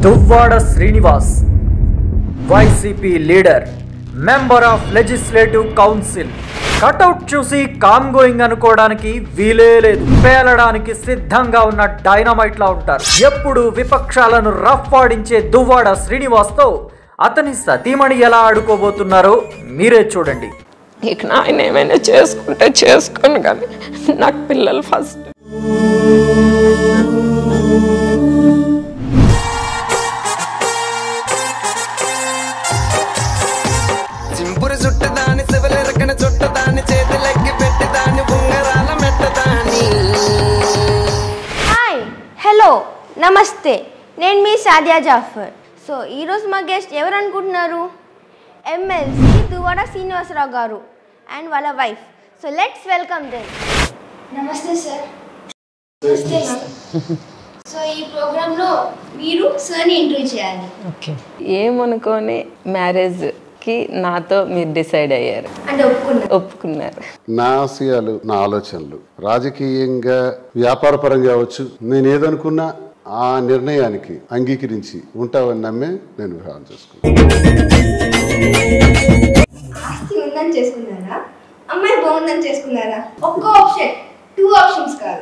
Duvvada Srinivas YCP leader, member of legislative council. Cutout చూసి కామ్ గోయింగ్ అనుకోవడానికి వీలే లేదు. పేలడానికి సిద్ధంగా ఉన్న డైనమైట్ లా ఉంటారు. ఎప్పుడు విపక్షాలను రఫ్ ఆడించే దువ్వాడ శ్రీనివాస్ తో అతని సతీమణి ఎలా ఆడుకోబోతున్నారో మీరే చూడండి. ఇక ఆయన ఏమైనా చేసుకుంటే చేసుకోను, కానీ నాకు పిల్లలు ఫస్ట్. సింపురు చుట్టదాని శివలెరకన చుట్టదాని చేతులెక్కి పెట్టదాని ఉంగరాల మెట్టదాని. హాయ్, హలో, నమస్తే. నేను మీ సాదియా జాఫర్. సో ఈరోజు మా గెస్ట్ ఎవరు అనుకుంటున్నారు? ఎమ్మెల్సీ దువ్వాడ శ్రీనివాసరావు గారు అండ్ వాళ్ళ wife. So let's welcome them. నమస్తే సార్. నమస్తే మ్యామ్. సో ఈ ప్రోగ్రాంలో మీరు సార్ని ఇంటర్వ్యూ చేయాలి. ఓకే, ఏమనుకోని మ్యారేజ్కి నాతో మీరు డిసైడ్ అయ్యారు అంటే ఒప్పుకున్నారు. నా ఆశయాలు, నా ఆలోచనలు రాజకీయంగా, వ్యాపారపరంగా అవచ్చు, నేను ఏదనుకున్నా ఆ నిర్ణయానికి అంగీకరించి ఉంటావని నమ్మే నేను వివాహం చేసుకున్నాను. ఆస్తి ఉందని చేసుకున్నారా, అమ్మాయి బాగుందని చేసుకున్నారా? ఒక్క ఆప్షన్, 2 ఆప్షన్స్ కాదు.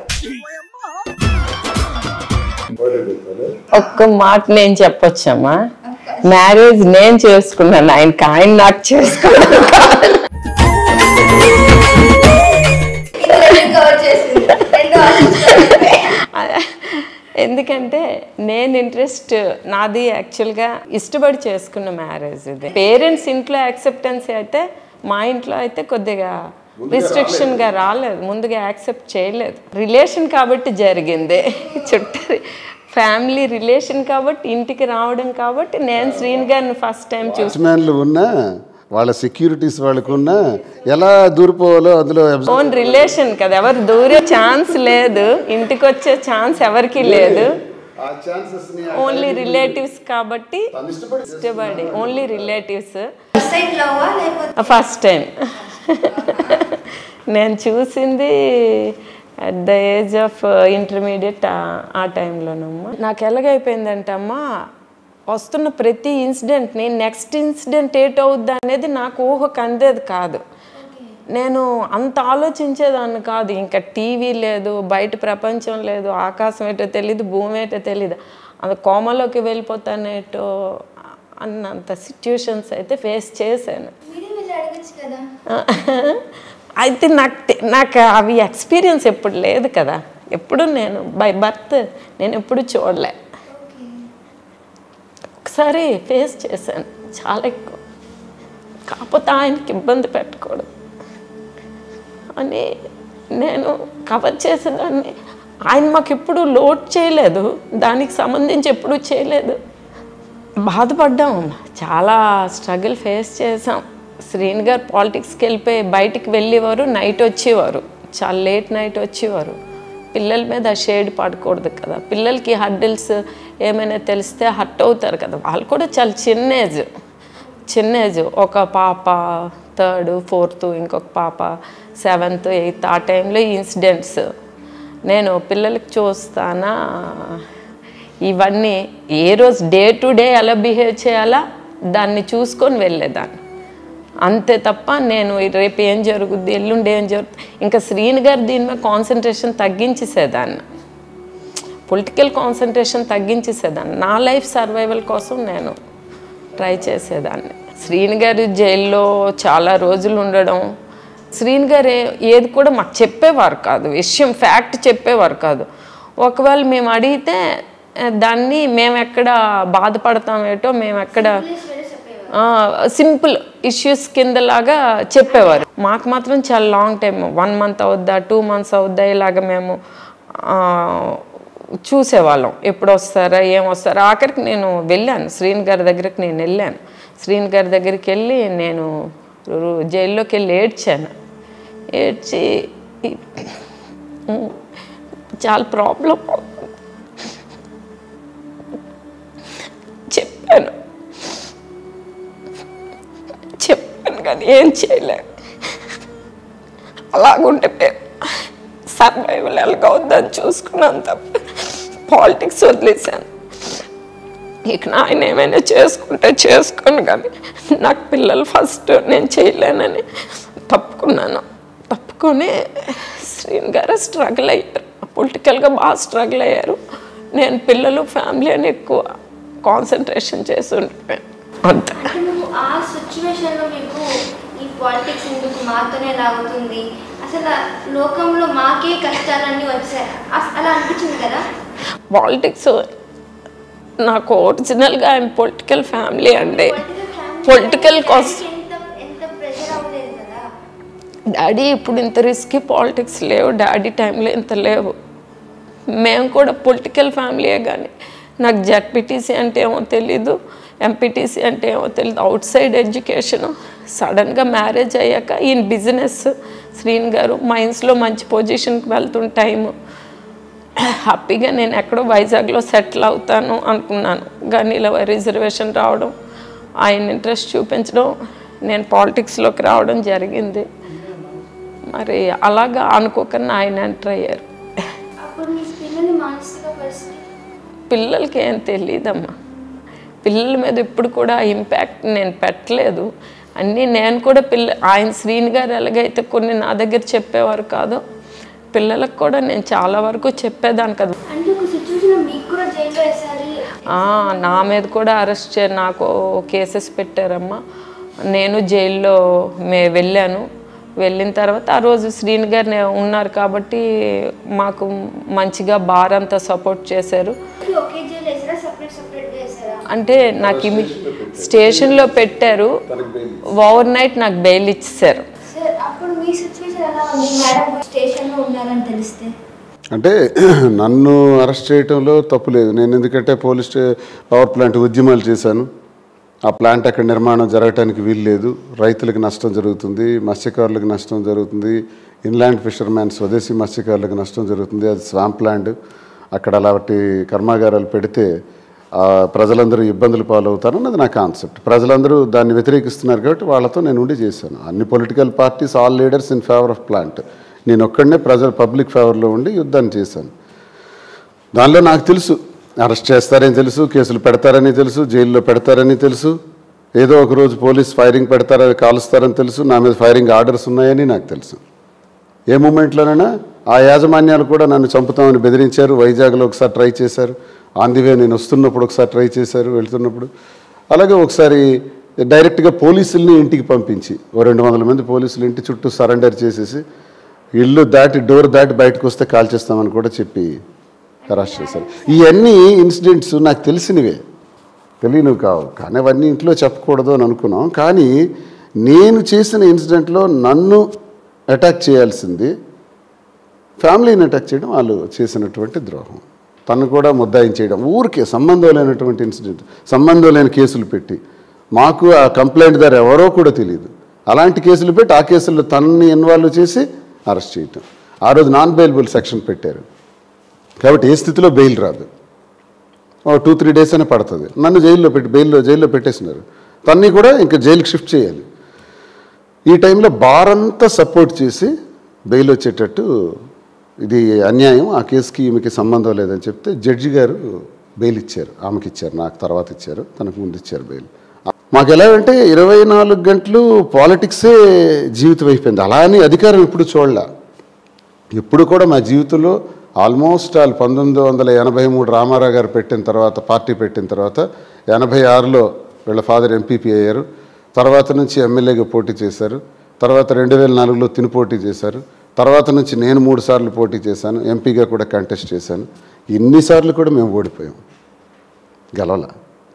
ఒక్క మాట నేను చెప్పొచ్చమ్మా, మ్యారేజ్ నేను చేసుకున్నాను, ఆయన నాకు చేసుకున్నాను. కవర్ చేసింది 2 ఆప్షన్స్. ఎందుకంటే నేను నాది యాక్చువల్గా ఇష్టపడి చేసుకున్న మ్యారేజ్ ఇది. పేరెంట్స్ ఇంట్లో యాక్సెప్టెన్స్ అయితే, మా ఇంట్లో అయితే కొద్దిగా రిస్ట్రిక్షన్గా రాలేదు, ముందుగా యాక్సెప్ట్ చేయలేదు. రిలేషన్ కాబట్టి జరిగింది, చుట్టారు ఫ్యామిలీ రిలేషన్ కాబట్టి ఇంటికి రావడం కాబట్టి నేను శ్రీని గారిని ఫస్ట్ టైం వాచ్మ్యాన్లు ఉన్నా, వాళ్ళ సెక్యూరిటీస్ వాళ్ళకున్నా ఎలా దూరిపోవాలో అందులో ఓన్ రిలేషన్ కదా, ఎవరు దూరే ఛాన్స్ లేదు, ఇంటికి వచ్చే ఛాన్స్ ఎవరికి లేదు. ఓన్లీ రిలేటివ్స్ కాబట్టి ఇష్టపడి ఓన్లీ రిలేటివ్స్. ఫస్ట్ టైం నేను చూసింది at the age of intermediate, ఆ టైంలోనమ్మా. నాకు ఎలాగైపోయిందంటమ్మా, వస్తున్న ప్రతి ఇన్సిడెంట్ని నెక్స్ట్ ఇన్సిడెంట్ ఏటవుద్ది అనేది నాకు ఊహకు అందేది కాదు. నేను అంత ఆలోచించేదాన్ని కాదు. ఇంకా టీవీ లేదు, బయట ప్రపంచం లేదు, ఆకాశం ఏటో తెలీదు, భూమి ఏటో తెలీదు, అది కోమలోకి వెళ్ళిపోతానేటో అన్నంత సిచ్యుయేషన్స్ అయితే ఫేస్ చేశాను. అయితే నాకు అవి ఎక్స్పీరియన్స్ ఎప్పుడు లేదు కదా, ఎప్పుడు నేను బై బర్త్ నేను ఎప్పుడు చూడలే. ఒకసారి ఫేస్ చేశాను చాలా ఎక్కువ, కాకపోతే ఆయనకి ఇబ్బంది పెట్టకూడదు అని నేను కవర్ చేసేదాన్ని. ఆయన మాకు ఎప్పుడు లోడ్ చేయలేదు, దానికి సంబంధించి ఎప్పుడూ చేయలేదు. బాధపడ్డాం, చాలా స్ట్రగుల్ ఫేస్ చేసాం. శ్రీని గారు పాలిటిక్స్కి వెళ్ళిపోయి బయటికి వెళ్ళేవారు, నైట్ వచ్చేవారు, చాలా లేట్ నైట్ వచ్చేవారు. పిల్లల మీద ఆ షేడ్ పడకూడదు కదా, పిల్లలకి హర్డిల్స్ ఏమైనా తెలిస్తే హర్ట్ అవుతారు కదా, వాళ్ళు కూడా చాలా చిన్న ఏజ్. ఒక పాప 3rd 4th, ఇంకొక పాప 7th 8th. ఆ టైంలో ఈ ఇన్సిడెంట్స్ నేను పిల్లలకి చూస్తానా, ఇవన్నీ ఏ రోజు డే టు డే ఎలా బిహేవ్ చేయాలా దాన్ని చూసుకొని వెళ్ళేదాన్ని, అంతే తప్ప నేను రేపు ఏం జరుగుద్ది, ఎల్లుండి ఏం జరుగుతుంది, ఇంకా శ్రీని గారు దీని మీద కాన్సన్ట్రేషన్ తగ్గించేసేదాన్ని, పొలిటికల్ కాన్సన్ట్రేషన్ తగ్గించేసేదాన్ని. నా లైఫ్ సర్వైవల్ కోసం నేను ట్రై చేసేదాన్ని. శ్రీని గారు జైల్లో చాలా రోజులు ఉండడం, శ్రీని గారు ఏది కూడా మాకు చెప్పేవారు కాదు, విషయం ఫ్యాక్ట్ చెప్పేవారు కాదు. ఒకవేళ మేము అడిగితే దాన్ని మేము ఎక్కడ బాధపడతామేటో, మేము ఎక్కడ సింపుల్ ఇష్యూస్ కిందలాగా చెప్పేవారు. మాకు మాత్రం చాలా లాంగ్ టైం, 1 month అవుద్దా 2 months అవుద్దా ఇలాగ మేము చూసేవాళ్ళం, ఎప్పుడు వస్తారా ఏం వస్తారా. ఆఖరికి నేను వెళ్ళాను శ్రీని గారి దగ్గరికి, శ్రీని గారి దగ్గరికి వెళ్ళి నేను జైల్లోకి వెళ్ళి ఏడ్చి చాలా ప్రాబ్లం చెప్పాను కానీ ఏం చేయలేదు. అలాగుంటే సర్వైవల్ ఎలాగ అవుద్దని చూసుకున్నాను తప్ప పాలిటిక్స్ వదిలేశాను. ఇక ఆయన ఏమైనా చేసుకుంటే చేసుకోను, కానీ నాకు పిల్లలు ఫస్ట్, నేను చేయలేనని తప్పుకొని శ్రీన్ గారు స్ట్రగుల్ అయ్యారు, పొలిటికల్గా బాగా స్ట్రగుల్ అయ్యారు. నేను పిల్లలు ఫ్యామిలీ అని ఎక్కువ కాన్సన్ట్రేషన్ చేసి ఉండిపోయాను అంతే. ఆ సిచ్యువేషన్లో మీకు ఈ పాలిటిక్స్ ఎందుకు మాతోనే లాగుతుంది, అసలు లోకంలో మాకే కష్టాలన్నీ వచ్చాయి అలా అనిపించింది కదా? పాలిటిక్స్ నాకు ఒరిజినల్గా ఆయన పొలిటికల్ ఫ్యామిలీ అండి. పొలిటికల్ కోసం డాడీ ఇప్పుడు ఇంత రిస్కీ పాలిటిక్స్ లేవు, డాడీ టైంలో ఇంత లేవు. మేము కూడా పొలిటికల్ ఫ్యామిలీయే, కానీ నాకు జెడ్పీటీసీ అంటే ఏమో తెలీదు, ఎంపీటీసీ అంటే ఏమో తెలీదు. అవుట్ సైడ్ ఎడ్యుకేషను, సడన్గా మ్యారేజ్ అయ్యాక ఈయన బిజినెస్ శ్రీన్ గారు మైన్స్లో మంచి పొజిషన్కి వెళ్తున్న టైము హ్యాపీగా నేను ఎక్కడో వైజాగ్లో సెటిల్ అవుతాను అనుకున్నాను, కానీ ఇలా రిజర్వేషన్ రావడం, ఆయన ఇంట్రెస్ట్ చూపించడం, నేను పాలిటిక్స్లోకి రావడం జరిగింది. మరి అలాగా అనుకోకుండా ఆయన ఎంటర్ అయ్యారు. పిల్లలకి ఏం తెలియదమ్మా, పిల్లల మీద ఇప్పుడు కూడా ఇంపాక్ట్ నేను పెట్టలేదు. అన్నీ నేను కూడా ఆయన శ్రీని గారు ఎలాగైతే కొన్ని నా దగ్గర చెప్పేవారు కాదు, పిల్లలకు కూడా నేను చాలా వరకు చెప్పేదాన్ని కదా. నా మీద కూడా అరెస్ట్ నాకు కేసెస్ పెట్టారమ్మా. నేను జైల్లో వెళ్ళాను. వెళ్ళిన తర్వాత ఆ రోజు శ్రీని గారు ఉన్నారు కాబట్టి మాకు మంచిగా బార్ అంతా సపోర్ట్ చేశారు. అంటే నాకు స్టేషన్లో పెట్టారు, ఓవర్ నైట్ నాకు బెయిల్ ఇచ్చేసారు. అంటే నన్ను అరెస్ట్ చేయడంలో తప్పు లేదు. నేను ఎందుకంటే పవర్ ప్లాంట్ ఉద్యమాలు చేశాను. ఆ ప్లాంట్ అక్కడ నిర్మాణం జరగటానికి వీలు లేదు, రైతులకు నష్టం జరుగుతుంది, మత్స్యకారులకు నష్టం జరుగుతుంది, ఇన్లాండ్ ఫిషర్మ్యాన్ స్వదేశీ మత్స్యకారులకు నష్టం జరుగుతుంది. అది స్వాంప్ ల్యాండ్, అక్కడ అలాంటి కర్మాగారాలు పెడితే ప్రజలందరూ ఇబ్బందులు పాలవుతారు అన్నది నా కాన్సెప్ట్. ప్రజలందరూ దాన్ని వ్యతిరేకిస్తున్నారు కాబట్టి వాళ్ళతో నేను ఉండి చేశాను. అన్ని political parties, all leaders in favour of plant. నేను ఒక్కడనే పబ్లిక్ ఫేవర్లో ఉండి యుద్ధాన్ని చేశాను. దానిలో నాకు తెలుసు అరెస్ట్ చేస్తారని తెలుసు, కేసులు పెడతారని తెలుసు, జైల్లో పెడతారని తెలుసు, ఏదో ఒకరోజు పోలీస్ ఫైరింగ్ పెడతారని, కాలుస్తారని తెలుసు, నా మీద ఫైరింగ్ ఆర్డర్స్ ఉన్నాయని నాకు తెలుసు. ఏ మూమెంట్లోనైనా ఆ యాజమాన్యాలు కూడా నన్ను చంపుతామని బెదిరించారు. వైజాగ్లో ఒకసారి ట్రై చేశారు, ఆన్ ది వే నేను వస్తున్నప్పుడు ఒకసారి ట్రై చేశారు, వెళ్తున్నప్పుడు. అలాగే ఒకసారి డైరెక్ట్గా పోలీసుల్ని ఇంటికి పంపించి 200 మంది పోలీసులు ఇంటి చుట్టూ సరెండర్ చేసేసి ఇల్లు దాటి డోర్ దాటి బయటకు వస్తే కాల్ చేస్తామని కూడా చెప్పి అరెస్ట్ చేశారు. ఇవన్నీ ఇన్సిడెంట్స్ నాకు తెలిసినవే, తెలియనివి కావు, కానీ అవన్నీ ఇంట్లో చెప్పకూడదు అని అనుకున్నాం. కానీ నేను చేసిన ఇన్సిడెంట్లో నన్ను అటాక్ చేయాల్సింది ఫ్యామిలీని అటాక్ చేయడం వాళ్ళు చేసినటువంటి ద్రోహం. తను కూడా ముద్దాయించేయడం, ఊరికే సంబంధం లేనటువంటి ఇన్సిడెంట్, సంబంధం లేని కేసులు పెట్టి, మాకు ఆ కంప్లైంట్ దారు ఎవరో కూడా తెలియదు, అలాంటి కేసులు పెట్టి ఆ కేసుల్లో తనని ఇన్వాల్వ్ చేసి అరెస్ట్ చేయటం. ఆ రోజు నాన్ బెయిలబుల్ సెక్షన్ పెట్టారు కాబట్టి ఏ స్థితిలో బెయిల్ రాదు, 2-3 days అనే పడుతుంది. నన్ను జైల్లో పెట్టేసినారు, తన్ని కూడా ఇంకా జైలుకి షిఫ్ట్ చేయాలి. ఈ టైంలో బార్ అంతా సపోర్ట్ చేసి బెయిల్ వచ్చేటట్టు, ఇది అన్యాయం, ఆ కేసుకి ఈమెకి సంబంధం లేదని చెప్తే జడ్జి గారు బెయిల్ ఇచ్చారు. ఆమెకి ఇచ్చారు, నాకు తర్వాత ఇచ్చారు, తనకు ముందు ఇచ్చారు బెయిల్. మాకు ఎలా అంటే 24 గంటలు పాలిటిక్సే జీవితం అయిపోయింది. అలా అని అధికారం ఇప్పుడు చూడలే. ఇప్పుడు కూడా మా జీవితంలో ఆల్మోస్ట్ 1983 రామారావు గారు పెట్టిన తర్వాత, పార్టీ పెట్టిన తర్వాత 86లో వీళ్ళ ఫాదర్ ఎంపీపీ అయ్యారు. తర్వాత నుంచి ఎమ్మెల్యేగా పోటీ చేశారు. తర్వాత 2004లో తిని పోటీ చేశారు. తర్వాత నుంచి నేను 3 సార్లు పోటీ చేశాను, ఎంపీగా కూడా కంటెస్ట్ చేశాను. ఇన్నిసార్లు కూడా మేము ఓడిపోయాం, గెలవల.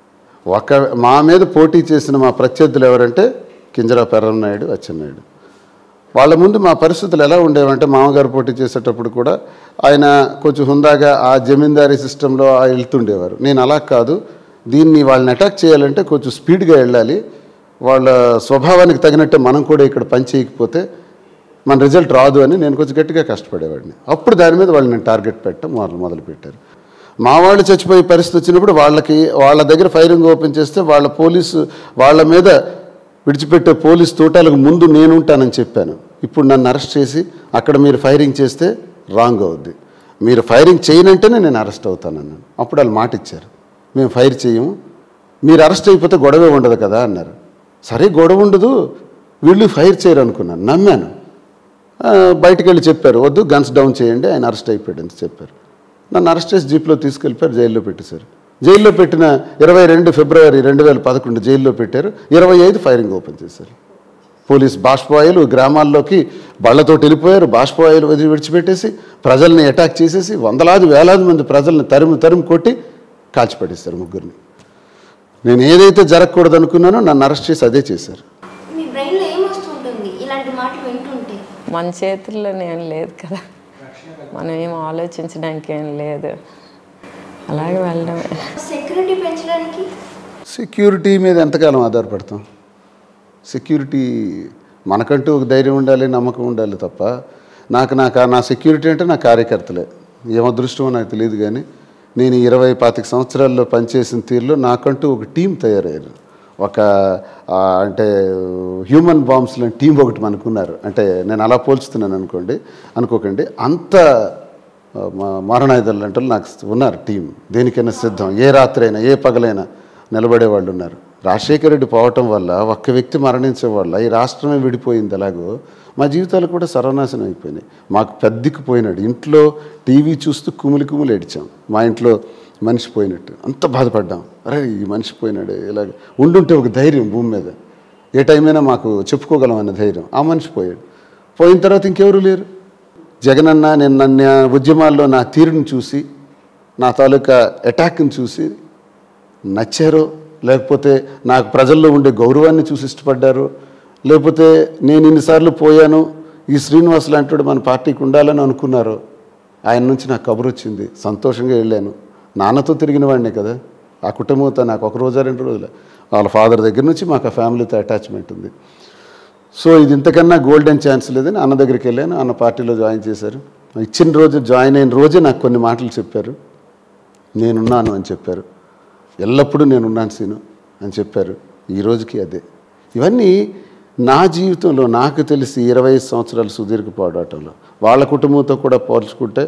మా మీద పోటీ చేసిన మా ప్రత్యర్థులు ఎవరంటే కింజరాపు ఎర్రన్నాయుడు, అచ్చెన్నాయుడు. వాళ్ళ ముందు మా పరిస్థితులు ఎలా ఉండేవంటే, మామగారు పోటీ చేసేటప్పుడు కూడా ఆయన కొంచెం హుందాగా ఆ జమీందారీ సిస్టంలో వెళ్తుండేవారు. నేను అలా కాదు, దీన్ని వాళ్ళని అటాక్ చేయాలంటే కొంచెం స్పీడ్గా వెళ్ళాలి, వాళ్ళ స్వభావానికి తగినట్టే మనం కూడా ఇక్కడ పని చేయకపోతే మన రిజల్ట్ రాదు అని నేను కొంచెం గట్టిగా కష్టపడేవాడిని. అప్పుడు దాని మీద వాళ్ళు నేను టార్గెట్ పెట్టడం మొదలుపెట్టారు. మా వాళ్ళు చచ్చిపోయే పరిస్థితి వచ్చినప్పుడు వాళ్ళ దగ్గర ఫైరింగ్ ఓపెన్ చేస్తే వాళ్ళ మీద విడిచిపెట్టే పోలీస్ తోటాలకు ముందు నేనుంటానని చెప్పాను. ఇప్పుడు నన్ను అరెస్ట్ చేసి అక్కడ మీరు ఫైరింగ్ చేస్తే రాంగ్ అవుద్ది, మీరు ఫైరింగ్ చేయనంటేనే నేను అరెస్ట్ అవుతానన్నాను. అప్పుడు వాళ్ళు మాట ఇచ్చారు, మేము ఫైర్ చేయము, మీరు అరెస్ట్ అయిపోతే గొడవే ఉండదు కదా అన్నారు. సరే గొడవ ఉండదు, వీళ్ళు ఫైర్ చేయరు అనుకున్నాను, నమ్మాను. బయటికి వెళ్ళి చెప్పారు, వద్దు గన్స్ డౌన్ చేయండి, ఆయన అరెస్ట్ అయిపోయాడు అని చెప్పారు. నన్ను అరెస్ట్ చేసి జీప్లో తీసుకెళ్ళిపోయారు, జైల్లో పెట్టేశారు. జైల్లో పెట్టిన 22 ఫిబ్రవరి 2011 జైల్లో పెట్టారు. 25 ఫైరింగ్ ఓపెన్ చేశారు. పోలీస్ బాష్పాయిలు గ్రామాల్లోకి బళ్లతో వెళ్ళిపోయారు. బాష్పాయిలు విడిచిపెట్టేసి ప్రజల్ని అటాక్ చేసేసి వేలాది మంది ప్రజల్ని తరిమి కొట్టి కాల్చిపడేశారు ముగ్గురిని. నేను ఏదైతే జరగకూడదు అనుకున్నానో నన్ను అరెస్ట్ చేసి అదే చేశారు. మీ బ్రెయిన్లో ఏమొస్తుంటుంది ఇలాంటి మాటలు వింటుంటే? మన చేతుల్లోనే ఏం లేదు కదా, మనం ఏం ఆలోచించడానికి ఏం లేదు, అలాగే వెళ్ళడమే. సెక్యూరిటీ పెంచడానికి సెక్యూరిటీ మీద ఎంతకాలం ఆధారపడతాం? సెక్యూరిటీ మనకంటూ ఒక ధైర్యం ఉండాలి, నమ్మకం ఉండాలి తప్ప నా సెక్యూరిటీ అంటే నా కార్యకర్తలే. ఏం అదృష్టమో నాకు తెలియదు, కానీ నేను 20-25 సంవత్సరాల్లో పనిచేసిన తీరులో నాకంటూ ఒక టీం తయారయ్యారు. అంటే హ్యూమన్ బాంబ్స్ లాంటి టీం ఒకటి మనకున్నారు. అంటే నేను అలా పోల్చుతున్నాను అనుకోకండి, అంత మారణాయుధాలు అంటే నాకు ఉన్నారు టీం. దేనికైనా సిద్ధం, ఏ రాత్రి అయినా ఏ పగలైనా నిలబడే వాళ్ళు ఉన్నారు. రాజశేఖర రెడ్డి పోవటం వల్ల, ఒక్క వ్యక్తి మరణించడం వల్ల ఈ రాష్ట్రమే విడిపోయింది. అలాగో మా జీవితాలు కూడా సర్వనాశనం అయిపోయినాయి. మాకు పెద్దకిపోయినాడు, ఇంట్లో టీవీ చూస్తూ కుమిలి ఏడ్చాం. మా ఇంట్లో మనిషి పోయినట్టు అంత బాధపడ్డాం. అరే ఈ మనిషి పోయినాడు, ఇలాగ ఉండుంటే ఒక ధైర్యం భూమి మీద ఏ టైం అయినా మాకు చెప్పుకోగలం అన్న ధైర్యం. ఆ మనిషి పోయిన తర్వాత ఇంకెవరు లేరు. జగనన్న నేను నన్ను ఉద్యమాల్లో నా తీరుని చూసి, నా తాలూకా అటాక్ని చూసి నచ్చారో, లేకపోతే నాకు ప్రజల్లో ఉండే గౌరవాన్ని చూసి ఇష్టపడ్డారు, లేకపోతే నేను ఇన్నిసార్లు పోయాను, ఈ శ్రీనివాస్ లాంటి మన పార్టీకి ఉండాలని అనుకున్నారు. ఆయన నుంచి నాకు కబురు వచ్చింది, సంతోషంగా వెళ్ళాను. నాన్నతో తిరిగిన వాడినే కదా, ఆ కుటుంబంతో నాకు 1 రోజు 2 రోజులు వాళ్ళ ఫాదర్ దగ్గర నుంచి మాకు ఆ ఫ్యామిలీతో అటాచ్మెంట్ ఉంది. సో ఇది ఇంతకన్నా గోల్డెన్ ఛాన్స్ లేదని అన్న దగ్గరికి వెళ్ళాను. అన్న పార్టీలో జాయిన్ చేశారు. ఇచ్చిన రోజు, జాయిన్ అయిన రోజే నాకు కొన్ని మాటలు చెప్పారు. నేనున్నాను అని చెప్పారు, ఎల్లప్పుడూ నేనున్నాను సీను అని చెప్పారు. ఈ రోజుకి అదే. ఇవన్నీ నా జీవితంలో నాకు తెలిసి 25 సంవత్సరాలు సుదీర్ఘ పోరాటంలో, వాళ్ళ కుటుంబంతో కూడా పోల్చుకుంటే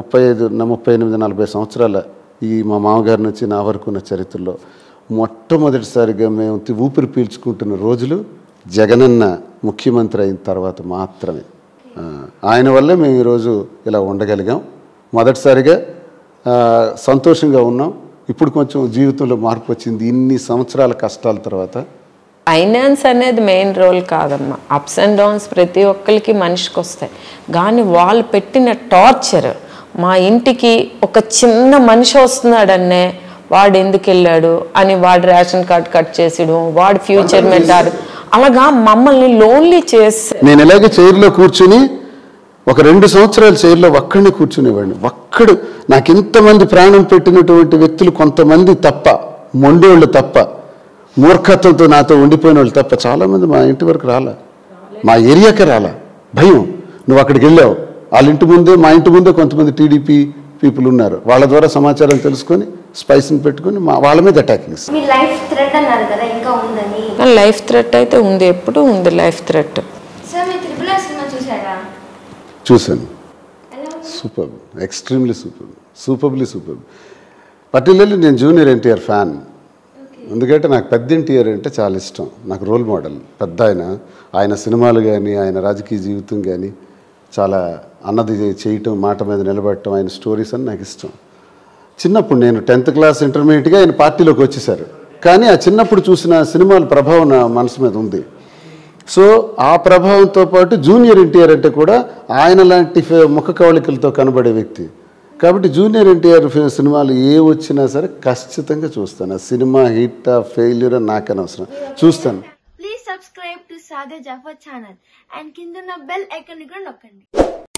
38-40 సంవత్సరాల ఈ మా మామగారి నుంచి నా వరకు ఉన్న చరిత్రలో మొట్టమొదటిసారిగా మేము ఊపిరి పీల్చుకుంటున్న రోజులు జగనన్న ముఖ్యమంత్రి అయిన తర్వాత మాత్రమే. ఆయన వల్లే మేము ఈరోజు ఇలా ఉండగలిగాం. మొదటిసారిగా సంతోషంగా ఉన్నాం. ఇప్పుడు కొంచెం జీవితంలో మార్పు వచ్చింది ఇన్ని సంవత్సరాల కష్టాల తర్వాత. ఫైనాన్స్ అనేది మెయిన్ రోల్ కాదమ్మా. అప్స్ అండ్ డౌన్స్ ప్రతి ఒక్కరికి మనిషికి వస్తాయి, కానీ వాళ్ళు పెట్టిన టార్చర్. మా ఇంటికి ఒక చిన్న మనిషి వస్తున్నాడన్నే వాడు ఎందుకు వెళ్ళాడు అని వాడు రేషన్ కార్డు కట్ చేసేయడం, వాడు ఫ్యూచర్ మెంటారు, అలాగా మమ్మల్ని లోన్లీ చేసి. నేను ఇలాగే చైర్లో కూర్చుని ఒక 2 సంవత్సరాల చైర్లో ఒక్కడిని కూర్చునేవాడిని. ఒక్కడు నాకు ఇంతమంది ప్రాణం పెట్టినటువంటి వ్యక్తులు కొంతమంది తప్ప, మొండోళ్ళు తప్ప, మూర్ఖత్వంతో నాతో ఉండిపోయిన వాళ్ళు తప్ప చాలామంది మా ఇంటి వరకు రాలా, మా ఏరియాకే రాలా. భయం. నువ్వు అక్కడికి వెళ్ళావు, వాళ్ళ ఇంటి ముందే, మా ఇంటి ముందే కొంతమంది టీడీపీ పీపుల్ ఉన్నారు. వాళ్ళ ద్వారా సమాచారం తెలుసుకొని స్పైస్ని పెట్టుకొని వాళ్ళ మీద అటాకింగ్స్. మీ లైఫ్ థ్రెట్ అన్నారు కదా, ఇంకా ఉందని? లైఫ్ థ్రెట్ అయితే ఉంది, ఎప్పుడు ఉంది లైఫ్ థ్రెట్. సార్ మీరు త్రిపుల్ ఆర్ సినిమా చూసారా? చూశాను. Super, extremely superly super. Particularly నేను జూనియర్ ఎన్టీఆర్ ఫ్యాన్. ఎందుకంటే నాకు పెద్ద ఎన్టీఆర్ అంటే చాలా ఇష్టం. నాకు రోల్ మోడల్ పెద్ద ఆయన సినిమాలు కానీ, ఆయన రాజకీయ జీవితం కానీ చాలా అన్నది చేయటం, మాట మీద నిలబడటం, ఆయన స్టోరీస్ అని నాకు ఇష్టం. చిన్నప్పుడు నేను 10th క్లాస్ ఇంటర్మీడియట్గా ఆయన పార్టీలోకి వచ్చేసారు. కానీ ఆ చిన్నప్పుడు చూసిన సినిమాల ప్రభావం నా మనసు మీద ఉంది. సో ఆ ప్రభావంతో పాటు జూనియర్ ఎన్టీఆర్ అంటే కూడా ఆయన లాంటి ముఖ కవళికలతో కనబడే వ్యక్తి. కాబట్టి జూనియర్ ఎన్టీఆర్ సినిమాలు ఏ వచ్చినా సరే ఖచ్చితంగా చూస్తాను. ఆ సినిమా హిట్ ఫెయిల్యూర్ నాకు అనవసరం, చూస్తాను. Please subscribe to Sadia Zafar channel and కింద ఉన్న బెల్ ఐకాన్ కూడా నొక్కండి.